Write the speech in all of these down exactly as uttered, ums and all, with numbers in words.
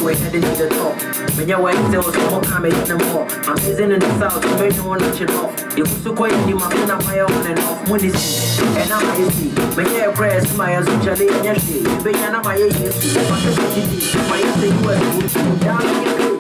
we're heading to the top. When you're waiting, there was more coming in the more. I'm busy in the south, so you want to chill off. You also quite in the Makuna fire on and off. Money, and I'm a easy. When you're pressed, my as which are late and yesterday. You be an my age, my city, my yesterday, you were good. Down here.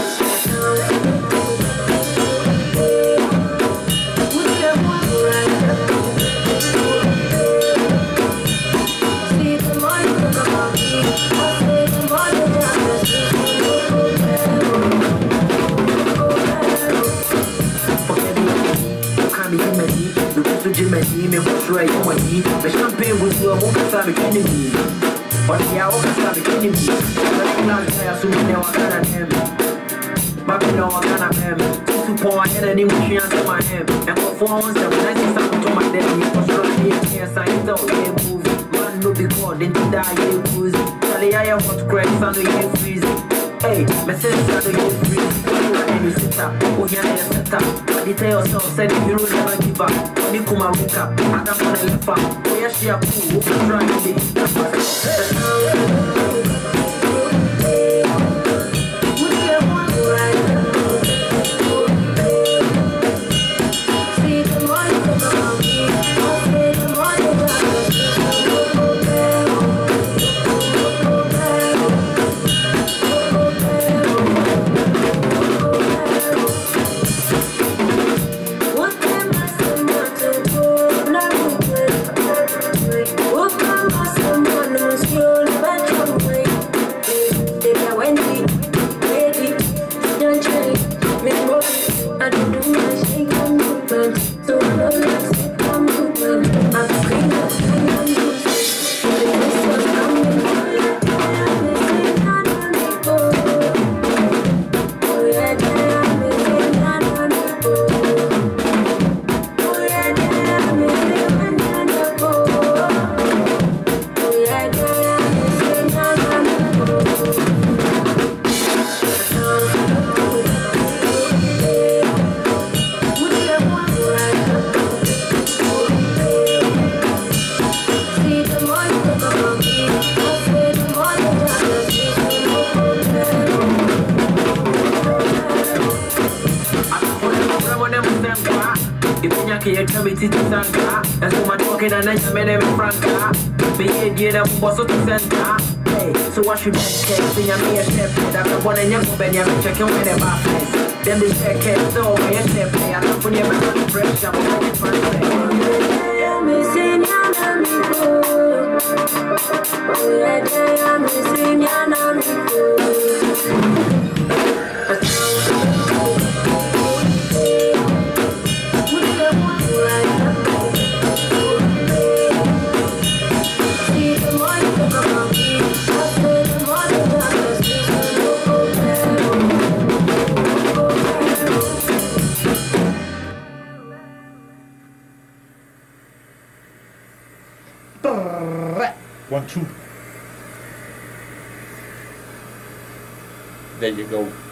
Me sure you want me. The champagne was your Mokasabi enemy. But the Aokasabi enemy. The plans are soon now I can't have him. But you know I can't have him. To pour an enemy machine to my hand. And for four months, I was something to my daddy. For sure, yes, I don't get moving. Man, no be called into die, you lose. Tell I have what cracks under you freezing. Hey, my sister, you freeze. You sit up, oh yeah, sit up. But the tell yourself, said you will never give up. When you come and wake up, I don't want to live up. Oh yeah, she a cool, try to be. And so much walking and I made them in Franca. Be a year of Bosso to center. Hey, so what should I say? See, I'm here, step. That's one and you're going to check in with them after. Then they check it, so we are step. I don't put your back on the fresh. I'm going to I'm missing One, two. There you go.